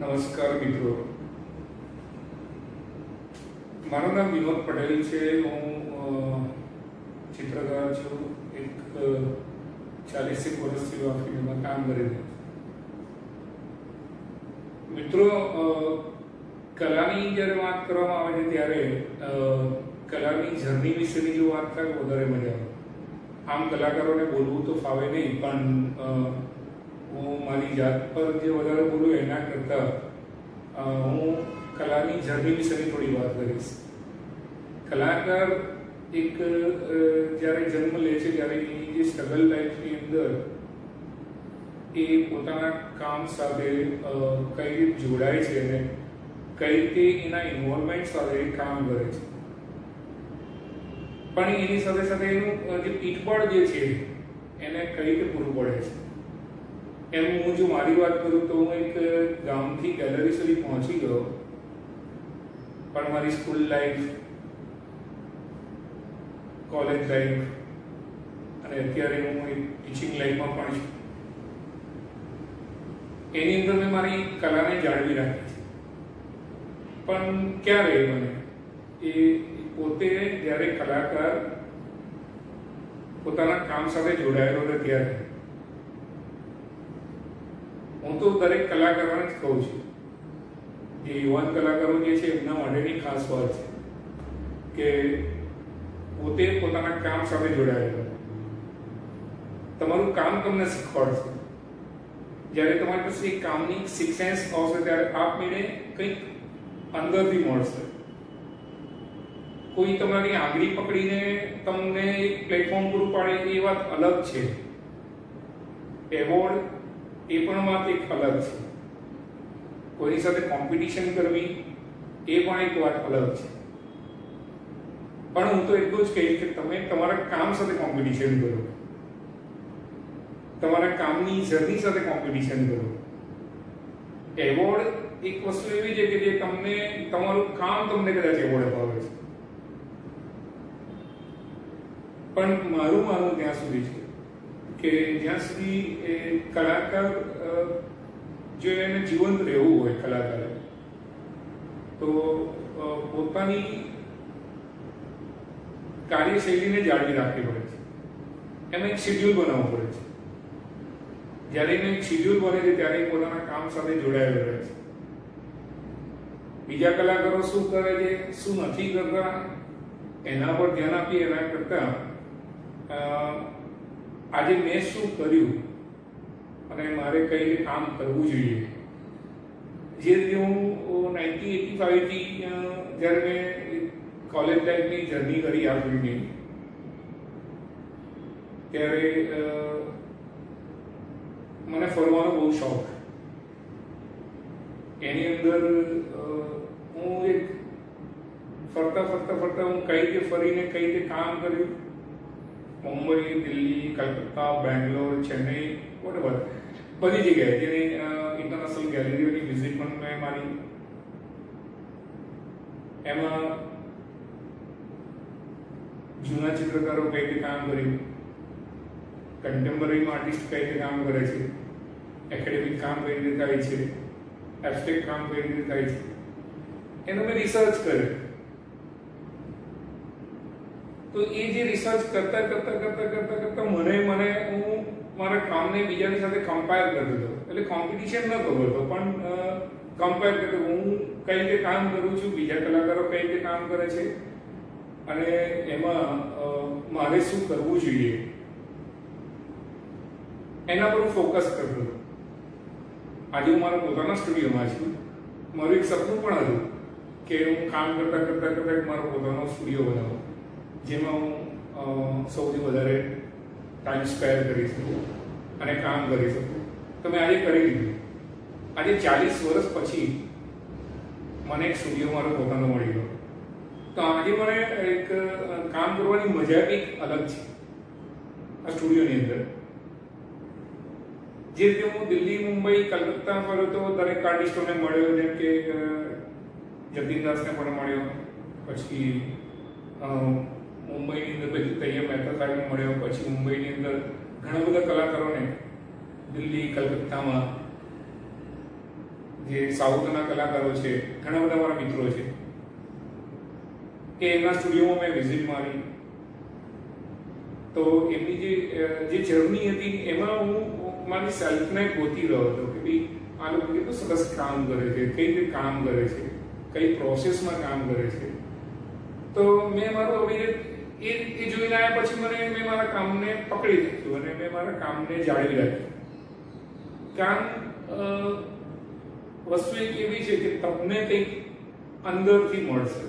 નમસ્કાર મિત્રો, મારું નામ વિનોદ પટેલ છે। હું ચિત્રકાર છું। એક 40 વર્ષથી આ ફિલ્ડમાં કામ કરી રહ્યો છું। મિત્રો, કલાની જ્યારે વાત કરવામાં આવે છે ત્યારે કલાની જર્ની વિશેની જો વાત થાય તો વધારે મજા આવે। આમ કલાકારોને બોલવું તો ફાવે નહીં, પણ હું મારી જાત પર જે વધારે બોલું એના કરતાં હું કલાની જર્ની વિશેની થોડી વાત કરીશ। કલાકાર એક જ્યારે જન્મ લે છે ત્યારે એની જે સ્ટ્રગલ લાઈફની અંદર એ પોતાના કામ સાથે કઈ રીતે જોડાય છે અને કઈ રીતે એના ઇન્વોલ્વમેન્ટ સાથે કામ કરે છે, પણ એની સાથે સાથે એનું જે પીઠબળ જે છે એને કઈ રીતે પૂરું પડે છે। એમ હું જો મારી વાત કરું તો હું એક ગામથી ગેલેરી સુધી પહોંચી ગયો, પણ મારી સ્કૂલ લાઈફ, કોલેજ લાઈફ અને અત્યારે હું એક ટીચિંગ લાઈફમાં પણ છું, એની અંદર મેં મારી કલાને જાળવી રાખી છે। પણ ક્યારે મને એ પોતે જ્યારે કલાકાર પોતાના કામ સાથે જોડાયેલો હતો ત્યારે હું તો દરેક કલાકારોને જ કહું છું, જે યુવાન કલાકારો જે છે એમના માટેની ખાસ વાત છે કે પોતે પોતાના કામ સાથે જોડાયેલો। તમારું કામ તમને શીખવાડશે। જ્યારે તમારી પાસે એક કામની સિક્સ સેન્સ આવશે ત્યારે આપમેળે કંઈક અંદરથી મળશે। કોઈ તમારી આંગળી પકડીને તમને એક પ્લેટફોર્મ પૂરું પાડે એ વાત અલગ છે, એવોર્ડ એ પણ વાત એક અલગ છે, કોઈની સાથે કોમ્પિટિશન કરવી એ પણ એક વાત અલગ છે। પણ હું તો એટલું જ કહીશ કે તમે તમારા કામ સાથે કોમ્પિટિશન કરો, તમારા કામની જર્ની સાથે કોમ્પિટિશન કરો। એવોર્ડ એક વસ્તુ એવી છે કે જે તમને તમારું કામ તમને કદાચ એવોર્ડ અપાવે છે, પણ મારું માનવું ત્યાં સુધી છે કે જ્યાં સુધી એ કલાકાર જો એને જીવંત રહેવું હોય કલાકારે, તો પોતાની કાર્યશૈલીને જાળવી રાખવી પડે છે, એને એક શેડ્યુલ બનાવવું પડે છે। જ્યારે એને એક શેડ્યુલ બને છે ત્યારે પોતાના કામ સાથે જોડાયેલો રહે છે। બીજા કલાકારો શું કરે છે, શું નથી કરતા, એના પર ધ્યાન આપીએ એના કરતા આજે મેં શું કર્યું અને મારે કઈ રીતે કામ કરવું જોઈએ। જે રીતે હું 1985 થી જ્યારે મેં કોલેજ લાઈફની જર્ની કરી આ ફિલ્ડની, ત્યારે મને ફરવાનો બહુ શોખ। એની અંદર હું એક ફરતા હું કઈ રીતે ફરીને કઈ રીતે કામ કર્યું, મુંબઈ, દિલ્હી, કલકત્તા, બેંગ્લોર, ચેન્નઈ, વોટેવર બધી જગ્યાએ જેની ઇન્ટરનેશનલ ગેલેરીઓની વિઝિટ પણ મેં મારી। એમાં જૂના ચિત્રકારો કઈ રીતે કામ કર્યું, કન્ટેમ્પરરી આર્ટિસ્ટ કઈ રીતે કામ કરે છે, એકેડેમિક કામ કઈ રીતે થાય છે, એબ્સ્ટ્રેક્ટ કામ કઈ રીતે થાય છે, એનો મેં રિસર્ચ કર્યો। તો એ જે રિસર્ચ કરતા મને હું મારા કામને બીજાની સાથે કમ્પેર કરતો હતો। એટલે કોમ્પિટિશન નતો કરતો, પણ કમ્પેર કરતો હું કઈ રીતે કામ કરું છું, બીજા કલાકારો કઈ રીતે કામ કરે છે અને એમાં મારે શું કરવું જોઈએ એના પર હું ફોકસ કરતો હતો। આજે હું મારા પોતાના સ્ટુડિયોમાં છું। મારું એક સપનું પણ હતું કે હું કામ કરતા મારો પોતાનો સ્ટુડિયો બનાવું, જેમાં હું સૌથી વધારે ટાઈમ સ્પેર કરી શકું અને કામ કરી શકું। તો મેં આજે કરી દીધું। આજે 40 વર્ષ પછી મને એક સ્ટુડિયો મારો પોતાનો મળી ગયો। તો આજે મને એક કામ કરવાની મજા કંઈક અલગ છે આ સ્ટુડિયોની અંદર। જે રીતે હું દિલ્હી, મુંબઈ, કલકત્તા ફર્યો તો દરેક આર્ટિસ્ટોને મળ્યો, જેમ કે જતીન દાસને પણ મળ્યો, પછી મુંબઈની અંદર પછી તૈયબ મહેતા સાહેબને મળ્યો, પછી મુંબઈની અંદર ઘણા બધા કલાકારોને દિલ્હી, કલકત્તામાં જે સાઉથના કલાકારો છે, ઘણા બધા મારા મિત્રો છે કે એમના સ્ટુડિયોમાં મેં વિઝિટ મારી, તો એમની જે જર્ની હતી એમાં હું મારી સેલ્ફને ગોતી રહ્યો હતો કે ભાઈ આ લોકો કેટલું સરસ કામ કરે છે, કઈ રીતે કામ કરે છે, કઈ પ્રોસેસમાં કામ કરે છે. તો મેં મારું હવે એ જોઈને આવ્યા પછી મેં મારા કામને પકડી રાખ્યું અને મેં મારા કામને જાળવી રાખ્યું. કામ વસ્તુ એક એવી છે કે તમને કંઈક અંદરથી મળશે.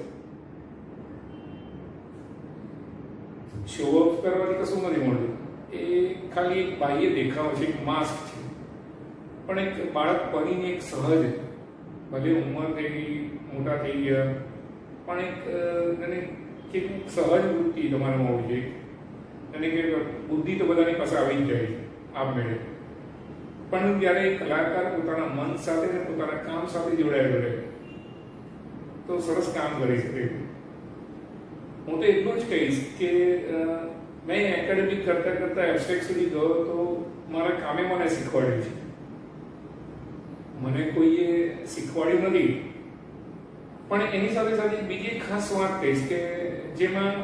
શો ઓફ કરવાથી કશું નથી મળતું, એ ખાલી એક બાહ્ય દેખાવ છે, એક માસ્ક છે. પણ એક બાળક બનીને એક સહજ, ભલે ઉંમર થઈ ગઈ, મોટા થઈ ગયા, પણ એક સહજ વૃત્તિ તમારામાં હોવી જોઈએ. અને કે બુદ્ધિ તો બધાની પાસે આવી જ જાય છે આપમેળે, પણ જ્યારે કલાકાર પોતાના મન સાથે ને પોતાના કામ સાથે જોડાયેલો રહે તો સરસ કામ કરી શકે. હું તો એટલું જ કહીશ કે મેં એકેડેમિક કરતા કરતા એબ્સ્ટ્રેક્ટ સુધી ગયો તો મારા કામે મને શીખવાડ્યું છે. મને કોઈએ શીખવાડ્યું નથી, પણ એની સાથે સાથે બીજી એક ખાસ વાત કહીશ કે જેમાં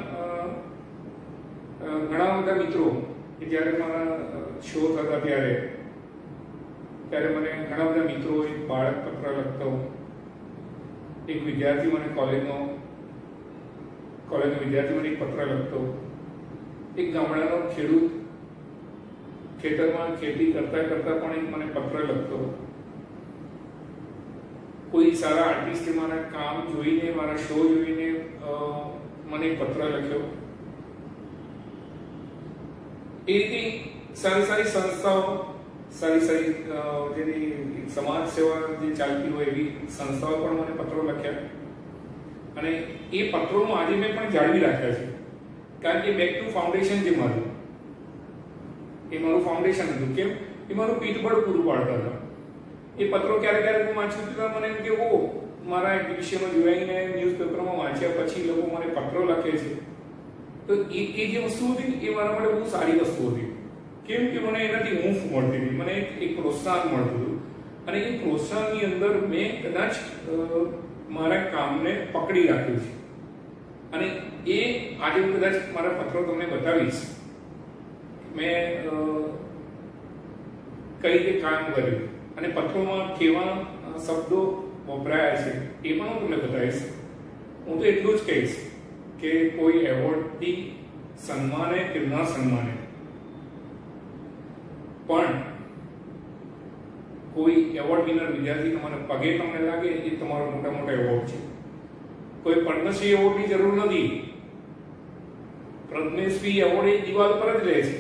ઘણા બધા મિત્રો કે જ્યારે મારા શો થતા ત્યારે મને ઘણા બધા મિત્રો, એક બાળક પત્ર લખતો, એક વિદ્યાર્થી મને કોલેજનો વિદ્યાર્થી મને એક પત્ર લખતો, એક ગામડાનો ખેડૂત ખેતરમાં ખેતી કરતા કરતા પણ એક મને પત્ર લખતો, કોઈ સારા આર્ટિસ્ટે મારા કામ જોઈને, મારા શો જોઈને મને પત્ર લખ્યો. એ રીતે સારી સારી સંસ્થાઓ, સારી જેની સમાજ સેવા જે ચાલતી હોય એવી સંસ્થાઓ પણ મને પત્રો લખ્યા, અને એ પત્રોનું આજે મેં પણ જાળવી રાખ્યા છે. કારણ કે બેક ટુ ફાઉન્ડેશન જે મારું, એ મારું ફાઉન્ડેશન હતું. કેમ? એ મારું પીઠબળ પૂરું પાડતા હતા. એ પત્રો ક્યારેક ક્યારેક હું વાંચું તો મને એમ કે મારા એક્ઝિબિશનમાં જોઈને, ન્યૂઝપેપરમાં વાંચ્યા પછી લોકો મને પત્રો લખે છે, તો એ જે વસ્તુ હતી એ મારા માટે બહુ સારી વસ્તુ હતી. કેમ કે મને એનાથી ઊંફ મળતી હતી, મને એક પ્રોત્સાહન મળતું હતું, અને એ પ્રોત્સાહનની અંદર મેં કદાચ મારા કામને પકડી રાખ્યું છે. અને એ આજે હું કદાચ મારા પત્રો તમને બતાવીશ, મેં કઈ રીતે કામ કર્યું અને પત્રોમાં કેવા શબ્દો વપરાયા છે એ પણ હું તમને બતાવીશ. હું તો એટલું જ કહીશ કે કોઈ એવોર્ડથી સન્માને કે ન સન્માને, પણ કોઈ એવોર્ડ વિનર વિદ્યાર્થી તમારા પગે તમને લાગે એ તમારો મોટા મોટા એવોર્ડ છે. કોઈ પદ્મશ્રી એવોર્ડની જરૂર નથી. પદ્મશ્રી એવોર્ડ એ દિવાલ પર જ રહે છે,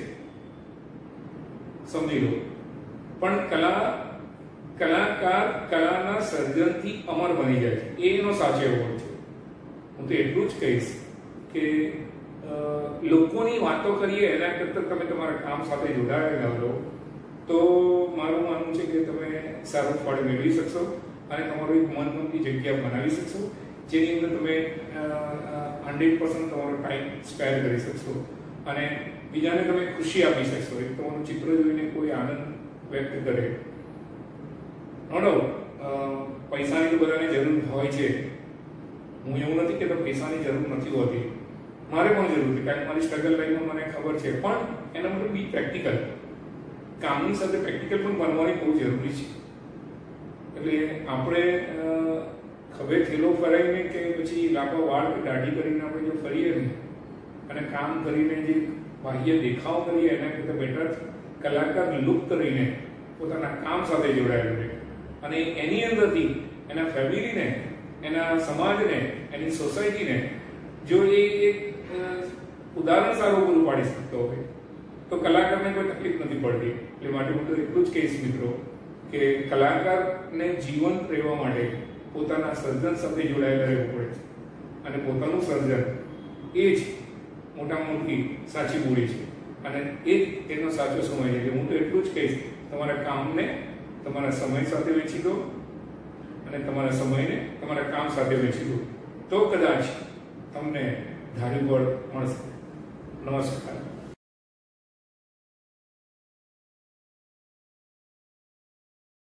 સમજી લો. પણ કલાકાર કલાના સર્જનથી અમર બની જાય છે, એ એનો સાચો એવોર્ડ છે. હું તો એટલું જ કહીશ કે લોકોની વાતો કરીએ એના કરતાં તમે તમારા કામ સાથે જોડાયેલા રહો તો મારું માનવું છે કે તમે સારું ફળ મેળવી શકશો અને તમારું એક મનગમતી જગ્યા બનાવી શકશો, જેની અંદર તમે 100% તમારો ટાઈમ સ્પેર કરી શકશો અને બીજાને તમે ખુશી આપી શકશો. એક તમારું ચિત્ર જોઈને કોઈ આનંદ વ્યક્ત કરે. નો ડાઉટ પૈસાની તો બધાને જરૂર હોય છે. હું એવું નથી કે પૈસાની જરૂર નથી હોતી, મારે પણ જરૂર હતી, કારણ કે મારી સ્ટ્રગલ લાઈફમાં મને ખબર છે. પણ એના માટે બી પ્રેક્ટિકલ, કામની સાથે પ્રેક્ટિકલ પણ બનવાની બહુ જરૂરી છે. એટલે આપણે ખભે થેલો ફરાઈને કે પછી લાંબા વાળ કે દાઢી કરીને આપણે જો ફરીએ ને અને કામ કરીને જે બાહ્ય દેખાવ કરીએ એના કરતાં બેટર કલાકાર લુપ્ત રહીને પોતાના કામ સાથે જોડાયેલું રહે અને એની અંદરથી એના ફેમિલીને, એના સમાજને, એની સોસાયટીને જો એ એક ઉદાહરણ સારું પૂરું પાડી શકતો હોય તો કલાકારને કોઈ તકલીફ નથી પડતી. એટલે માટે હું તો એટલું જ કહીશ મિત્રો કે કલાકારને જીવંત રહેવા માટે પોતાના સર્જન સાથે જોડાયેલા રહેવું પડે છે અને પોતાનું સર્જન એ જ મોટા મોટી સાચી મૂડી છે અને એ જ એનો સાચો સમય છે. એટલે હું તો એટલું જ કહીશ, તમારા કામને તમારા સમય સાથે વેચી દો અને તમારા સમયને તમારા કામ સાથે વેચી દો તો કદાચ તમને ધાર્યું બળ મળશે. નમસ્કાર.